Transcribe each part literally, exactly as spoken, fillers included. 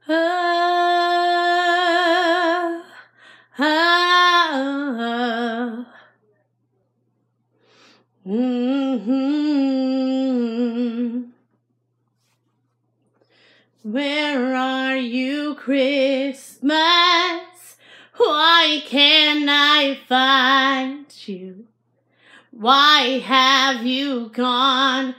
Oh, oh, oh. Mm-hmm. Where are you, Christmas? Why can't I find you? Why have you gone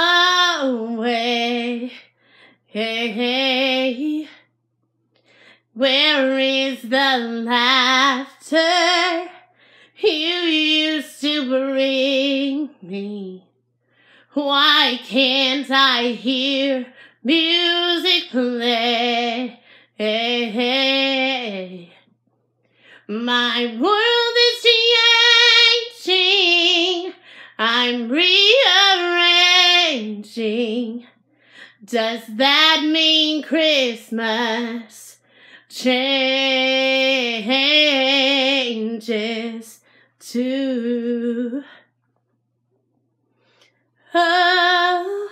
away? Hey, hey. Where is the laughter you used to bring me? Why can't I hear music play? Hey, hey. My world is changing, I'm rearranging. Does that mean Christmas changes too? Oh,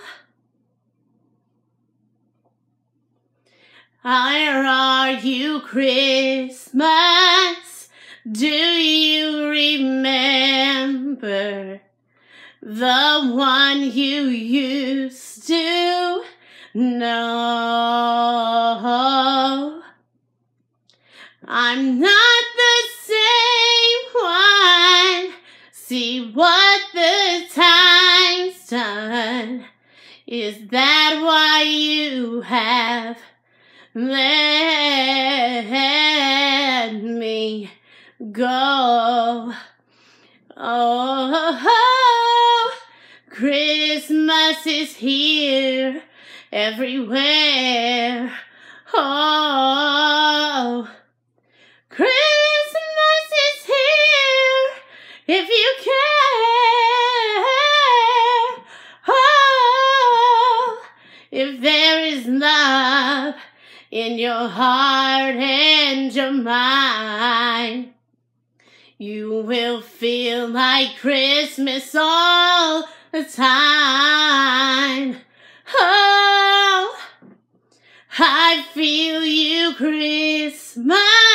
where are you, Christmas? Do you remember the one you used to know? I'm not the same one. See what the time's done. Is that why you have let me go? Oh, Christmas is here everywhere. Oh, Christmas is here if you care. Oh, if there is love in your heart and your mind, you will feel like Christmas all the time. Oh, I feel you, Christmas.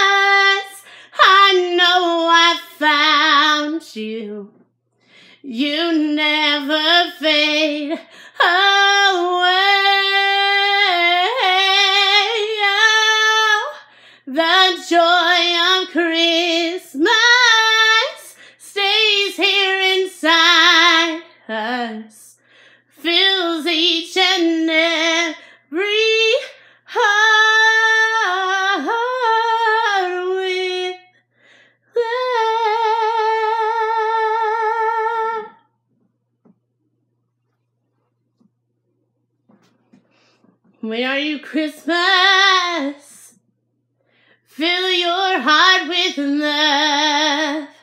I know I found you. You never fade away. Oh, the joy of Christmas stays here inside us, fills each and every heart with love. Where are you, Christmas? Fill your heart with love.